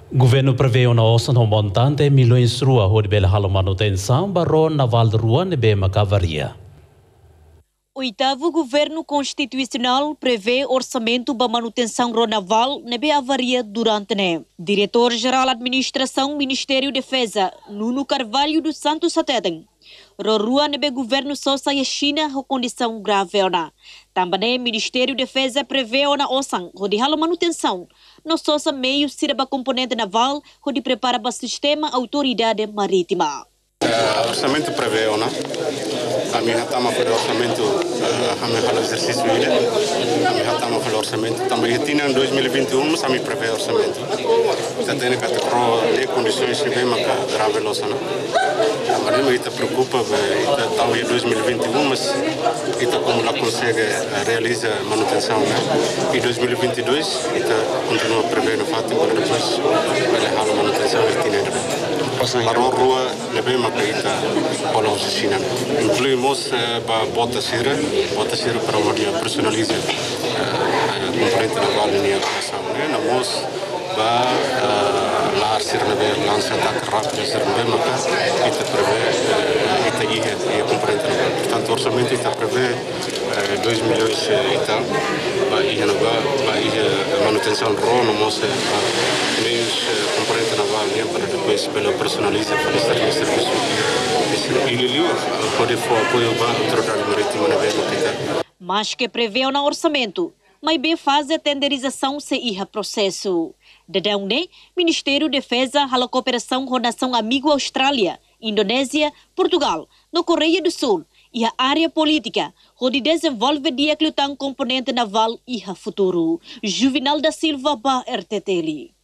Governo prevê uma ossa no montante milhões de rua onde bela halo manutenção barro naval de rua nebe macavaria. Oitavo Governo Constitucional prevê orçamento para manutenção naval nebe avaria durante né. Diretor-Geral Administração Ministério Defesa, Nuno Carvalho dos Santos Sateten. Rorua nebe Governo Sosa e China com condição grave ona. Também Ministério Defesa prevê ona ossang onde halo manutenção. No Sosa meio sirba componente naval onde prepara para sistema autoridade marítima. Orçamento prevê ona. A minha estamos a fazer orçamento, a minha fala exercício ainda. A minha estamos a fazer orçamento. Também tinha em 2021, mas a minha prevê orçamento. Já tem que ter condições bem mais grave nossa, não? Agora me preocupa, estava em 2021, mas ita como lá consegue realizar manutenção, né? Em 2022, ita continua prevendo fato para depois levar a manutenção e tinha para a rua levei uma peita para os China. Incluímos para bota sira para uma personalizar componente naval e a operação. Nós para lá ser lança ataque rápido ser mas ita prevê ita ia componente naval. Portanto, o orçamento ita prevê 2 milhões e tal. Ia manutenção de rua, nós meios componente naval para depois pela personaliza para estar no serviço. Ele pode for apoio para a autoridade marítima na mesma que mas que prevê no orçamento, mas bem faz a tenderização se irá processo. Dedão né, Ministério de Defesa a cooperação com a nação amigo Austrália, Indonésia, Portugal, no Coreia do Sul e a área política, onde desenvolve dia que componente naval e a futuro. Juvenal da Silva para RTTL.